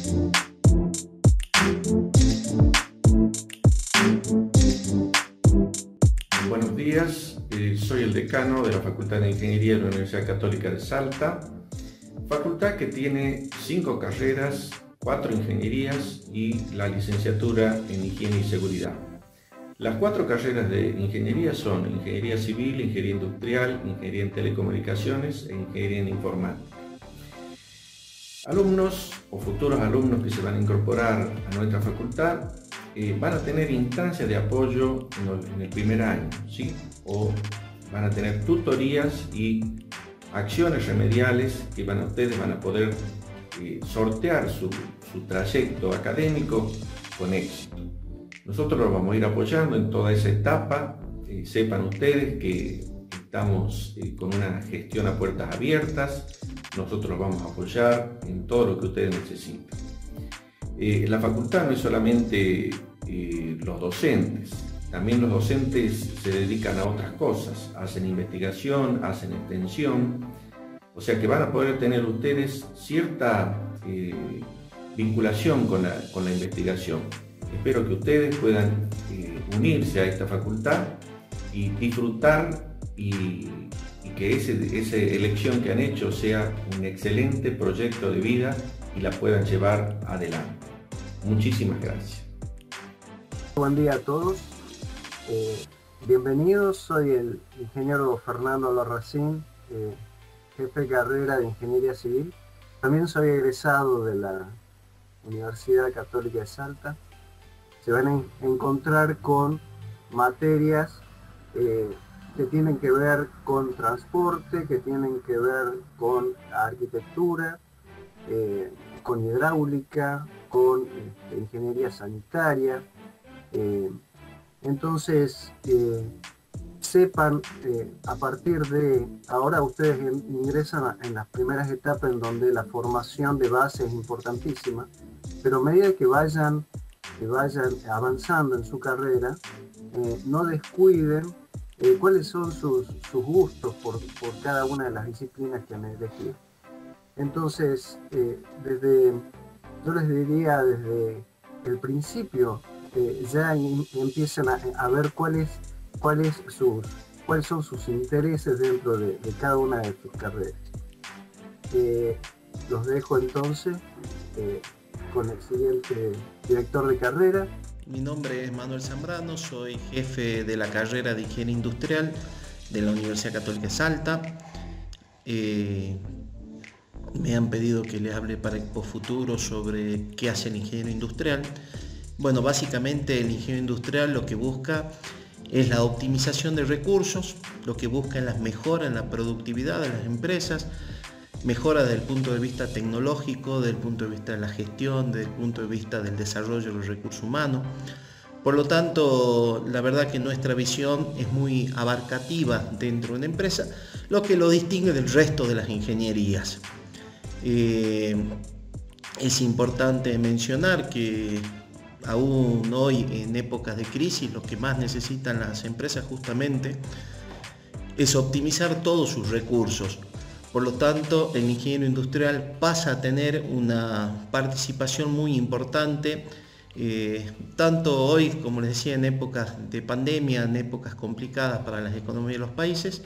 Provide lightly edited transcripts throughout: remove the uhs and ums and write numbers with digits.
Buenos días, soy el decano de la Facultad de Ingeniería de la Universidad Católica de Salta, facultad que tiene 5 carreras, 4 ingenierías y la licenciatura en Higiene y Seguridad. Las 4 carreras de ingeniería son Ingeniería Civil, Ingeniería Industrial, Ingeniería en Telecomunicaciones e Ingeniería en Informática. Alumnos o futuros alumnos que se van a incorporar a nuestra facultad van a tener instancias de apoyo en el primer año, ¿sí? O van a tener tutorías y acciones remediales que ustedes van a poder sortear su trayecto académico con éxito. Nosotros los vamos a ir apoyando en toda esa etapa. Sepan ustedes que estamos con una gestión a puertas abiertas. Nosotros los vamos a apoyar en todo lo que ustedes necesiten. La facultad no es solamente los docentes, también los docentes se dedican a otras cosas, hacen investigación, hacen extensión, o sea que van a poder tener ustedes cierta vinculación con la investigación. Espero que ustedes puedan unirse a esta facultad y disfrutar y que esa elección que han hecho sea un excelente proyecto de vida y la puedan llevar adelante. Muchísimas gracias. Buen día a todos. Bienvenidos, soy el ingeniero Fernando Larracín, jefe de carrera de Ingeniería Civil. También soy egresado de la Universidad Católica de Salta. Se van a encontrar con materias que tienen que ver con transporte, que tienen que ver con arquitectura, con hidráulica, con ingeniería sanitaria. Entonces, sepan, a partir de ahora ustedes ingresan en las primeras etapas en donde la formación de base es importantísima, pero a medida que vayan avanzando en su carrera, no descuiden cuáles son sus gustos por cada una de las disciplinas que han elegido. Entonces, yo les diría desde el principio, ya empiezan a ver cuáles son sus intereses dentro de cada una de sus carreras. Los dejo entonces con el siguiente director de carrera. Mi nombre es Manuel Zambrano, soy jefe de la carrera de Higiene Industrial de la Universidad Católica de Salta. Me han pedido que les hable para Expo Futuro sobre qué hace el ingeniero industrial. Bueno, básicamente el ingeniero industrial lo que busca es la optimización de recursos, lo que busca es la mejora en la productividad de las empresas, mejora desde el punto de vista tecnológico, desde el punto de vista de la gestión, desde el punto de vista del desarrollo de los recursos humanos. Por lo tanto, la verdad que nuestra visión es muy abarcativa dentro de una empresa, lo que lo distingue del resto de las ingenierías. Es importante mencionar que aún hoy, en épocas de crisis, lo que más necesitan las empresas justamente es optimizar todos sus recursos. Por lo tanto, el ingeniero industrial pasa a tener una participación muy importante, tanto hoy, como les decía, en épocas de pandemia, en épocas complicadas para las economías de los países.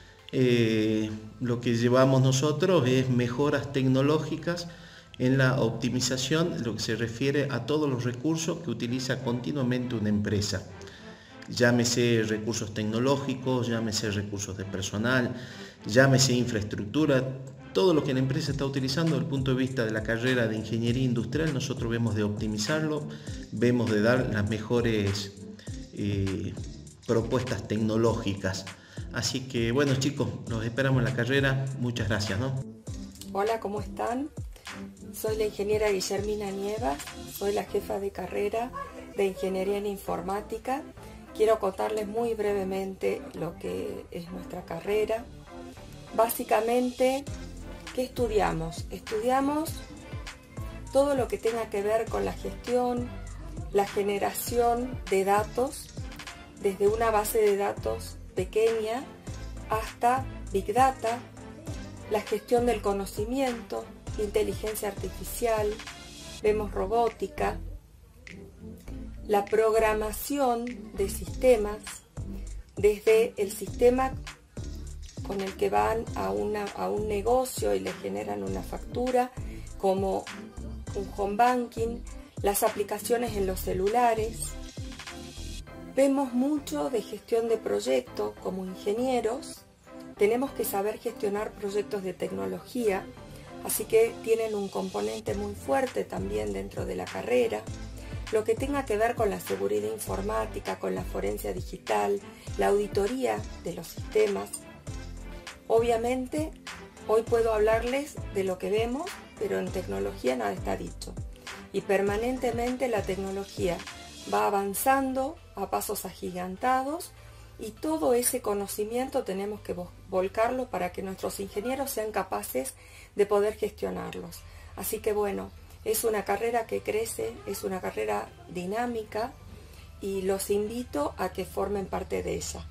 Lo que llevamos nosotros es mejoras tecnológicas en la optimización, lo que se refiere a todos los recursos que utiliza continuamente una empresa. Llámese recursos tecnológicos, llámese recursos de personal, llámese infraestructura, todo lo que la empresa está utilizando desde el punto de vista de la carrera de ingeniería industrial, nosotros vemos de optimizarlo, vemos de dar las mejores propuestas tecnológicas. Así que bueno, chicos, los esperamos en la carrera. Muchas gracias, ¿no? Hola, ¿cómo están? Soy la ingeniera Guillermina Nievas, soy la jefa de carrera de Ingeniería en Informática. Quiero contarles muy brevemente lo que es nuestra carrera. Básicamente, ¿qué estudiamos? Estudiamos todo lo que tenga que ver con la gestión, la generación de datos, desde una base de datos pequeña hasta Big Data, la gestión del conocimiento, inteligencia artificial, vemos robótica, la programación de sistemas, desde el sistema con el que van a un negocio y le generan una factura, como un home banking, las aplicaciones en los celulares. Vemos mucho de gestión de proyectos. Como ingenieros tenemos que saber gestionar proyectos de tecnología, así que tienen un componente muy fuerte también dentro de la carrera. Lo que tenga que ver con la seguridad informática, con la forencia digital, la auditoría de los sistemas. Obviamente, hoy puedo hablarles de lo que vemos, pero en tecnología nada está dicho. Y permanentemente la tecnología va avanzando a pasos agigantados y todo ese conocimiento tenemos que volcarlo para que nuestros ingenieros sean capaces de poder gestionarlos. Así que bueno, es una carrera que crece, es una carrera dinámica y los invito a que formen parte de ella.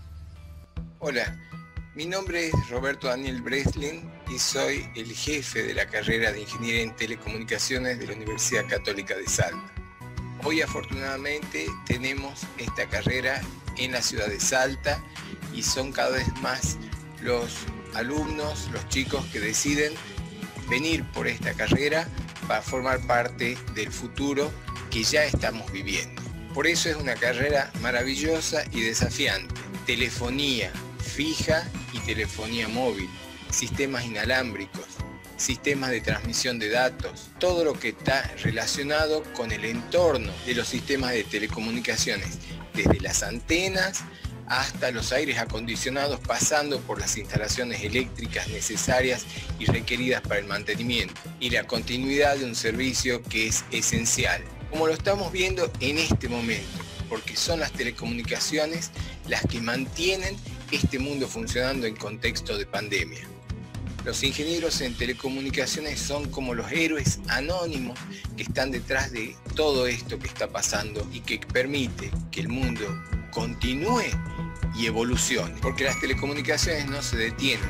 Hola, mi nombre es Roberto Daniel Breslin y soy el jefe de la carrera de Ingeniería en Telecomunicaciones de la Universidad Católica de Salta. Hoy afortunadamente tenemos esta carrera en la ciudad de Salta y son cada vez más los alumnos, los chicos que deciden venir por esta carrera para formar parte del futuro que ya estamos viviendo. Por eso es una carrera maravillosa y desafiante. Telefonía fija y telefonía móvil, sistemas inalámbricos, sistemas de transmisión de datos, todo lo que está relacionado con el entorno de los sistemas de telecomunicaciones, desde las antenas hasta los aires acondicionados, pasando por las instalaciones eléctricas necesarias y requeridas para el mantenimiento y la continuidad de un servicio que es esencial, como lo estamos viendo en este momento, porque son las telecomunicaciones las que mantienen este mundo funcionando en contexto de pandemia. Los ingenieros en telecomunicaciones son como los héroes anónimos que están detrás de todo esto que está pasando y que permite que el mundo continúe y evolucione, porque las telecomunicaciones no se detienen.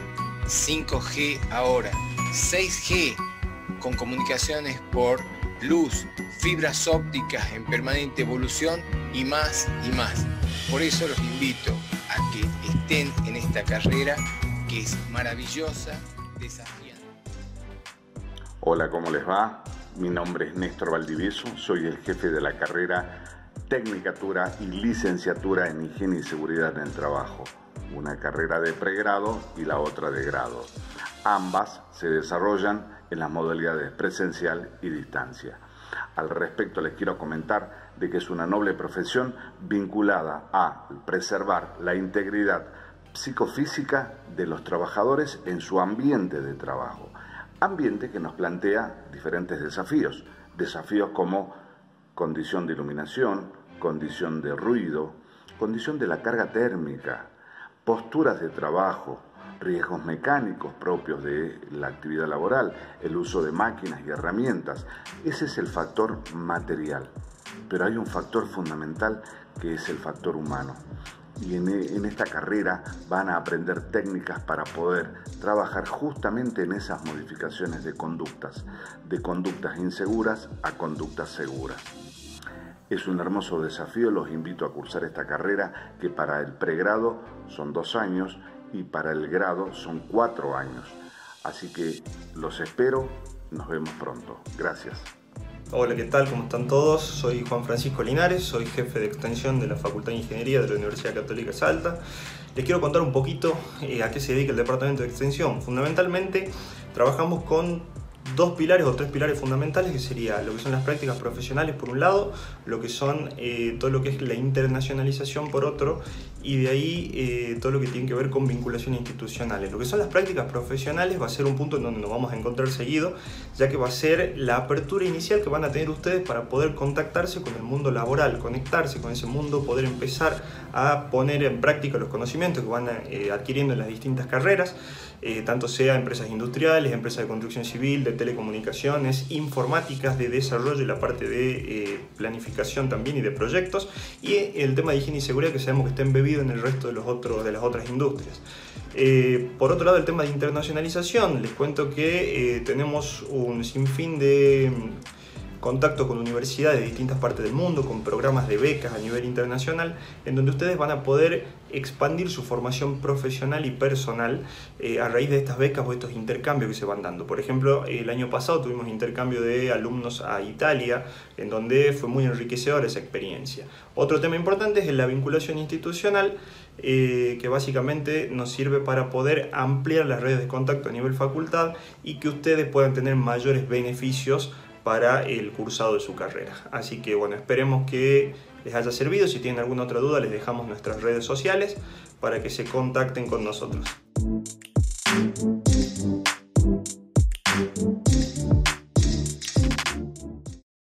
5G ahora, 6G con comunicaciones por luz, fibras ópticas en permanente evolución y más y más. Por eso los invito a que estén en esta carrera que es maravillosa, desafiante. Hola, ¿cómo les va? Mi nombre es Néstor Valdivieso, soy el jefe de la carrera Tecnicatura y Licenciatura en Higiene y Seguridad en el Trabajo, una carrera de pregrado y la otra de grado. Ambas se desarrollan en las modalidades presencial y distancia. Al respecto les quiero comentar de que es una noble profesión vinculada a preservar la integridad psicofísica de los trabajadores en su ambiente de trabajo. Ambiente que nos plantea diferentes desafíos. Desafíos como condición de iluminación, condición de ruido, condición de la carga térmica, posturas de trabajo, riesgos mecánicos propios de la actividad laboral, el uso de máquinas y herramientas. Ese es el factor material. Pero hay un factor fundamental que es el factor humano. Y en esta carrera van a aprender técnicas para poder trabajar justamente en esas modificaciones de conductas inseguras a conductas seguras. Es un hermoso desafío, los invito a cursar esta carrera que para el pregrado son 2 años y para el grado son 4 años. Así que los espero, nos vemos pronto. Gracias. Hola, ¿qué tal? ¿Cómo están todos? Soy Juan Francisco Linares, soy jefe de extensión de la Facultad de Ingeniería de la Universidad Católica de Salta. Les quiero contar un poquito a qué se dedica el departamento de extensión. Fundamentalmente trabajamos con 2 pilares o 3 pilares fundamentales, que sería lo que son las prácticas profesionales por un lado, lo que son todo lo que es la internacionalización por otro, y de ahí todo lo que tiene que ver con vinculaciones institucionales. Lo que son las prácticas profesionales va a ser un punto en donde nos vamos a encontrar seguido, ya que va a ser la apertura inicial que van a tener ustedes para poder contactarse con el mundo laboral, conectarse con ese mundo, poder empezar a poner en práctica los conocimientos que van adquiriendo en las distintas carreras, tanto sea empresas industriales, empresas de construcción civil, de telecomunicaciones, informáticas, de desarrollo y la parte de planificación también y de proyectos, y el tema de higiene y seguridad, que sabemos que está embebido en el resto de las otras industrias. Por otro lado, el tema de internacionalización, les cuento que tenemos un sinfín de contacto con universidades de distintas partes del mundo, con programas de becas a nivel internacional, en donde ustedes van a poder expandir su formación profesional y personal a raíz de estas becas o estos intercambios que se van dando. Por ejemplo, el año pasado tuvimos intercambio de alumnos a Italia, en donde fue muy enriquecedora esa experiencia. Otro tema importante es la vinculación institucional, que básicamente nos sirve para poder ampliar las redes de contacto a nivel facultad y que ustedes puedan tener mayores beneficios para el cursado de su carrera. Así que bueno, esperemos que les haya servido. Si tienen alguna otra duda, les dejamos nuestras redes sociales para que se contacten con nosotros.